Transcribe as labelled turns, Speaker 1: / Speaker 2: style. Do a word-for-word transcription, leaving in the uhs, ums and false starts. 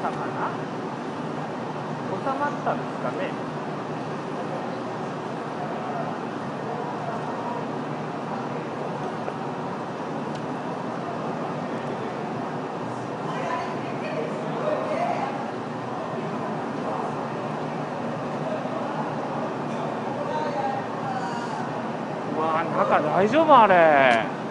Speaker 1: かな。収まったんですかね。うわー、中大丈夫あれ。